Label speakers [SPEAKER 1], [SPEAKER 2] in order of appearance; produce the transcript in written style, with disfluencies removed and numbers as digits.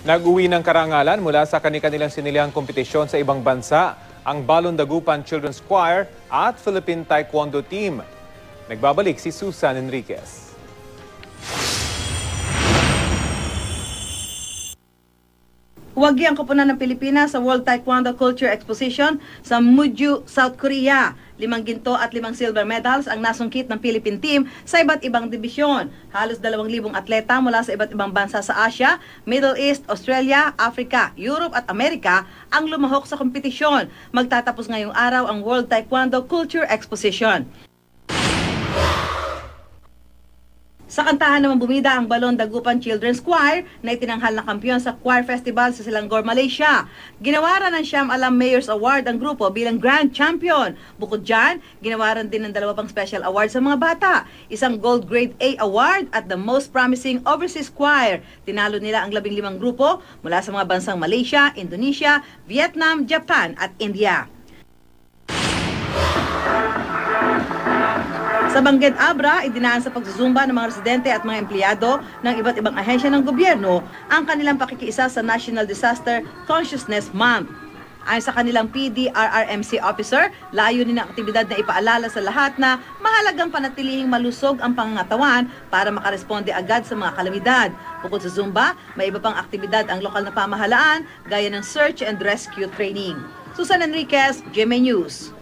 [SPEAKER 1] Nag-uwi ng karangalan mula sa kani-kanilang sinilihang kompetisyon sa ibang bansa ang Balondagupan Children's Choir at Philippine Taekwondo Team. Nagbabalik si Susan Enriquez.
[SPEAKER 2] Huwagi ang koponan ng Pilipinas sa World Taekwondo Culture Exposition sa Muju, South Korea. 5 ginto at 5 silver medals ang nasungkit ng Philippine team sa iba't ibang dibisyon. Halos 2,000 atleta mula sa iba't ibang bansa sa Asia, Middle East, Australia, Africa, Europe at Amerika ang lumahok sa kompetisyon. Magtatapos ngayong araw ang World Taekwondo Culture Exposition. Sa kantahan naman bumida ang Balondagupan Children's Choir na itinanghal na kampiyon sa Choir Festival sa Selangor, Malaysia. Ginawaran ng Siyam Alam Mayor's Award ang grupo bilang Grand Champion. Bukod dyan, ginawaran din ng 2 pang special award sa mga bata. Isang Gold Grade A Award at the Most Promising Overseas Choir. Tinalo nila ang 15 grupo mula sa mga bansang Malaysia, Indonesia, Vietnam, Japan at India. Sa Bangged Abra, idinaan sa pagsusumba ng mga residente at mga empleyado ng iba't ibang ahensya ng gobyerno ang kanilang pakikiisa sa National Disaster Consciousness Month. Ayon sa kanilang PDRRMC officer, layunin ng aktibidad na ipaalala sa lahat na mahalagang panatilihing malusog ang pangangatawan para makaresponde agad sa mga kalamidad. Bukod sa Zumba, may iba pang aktibidad ang lokal na pamahalaan gaya ng search and rescue training. Susan Enriquez, GMA News.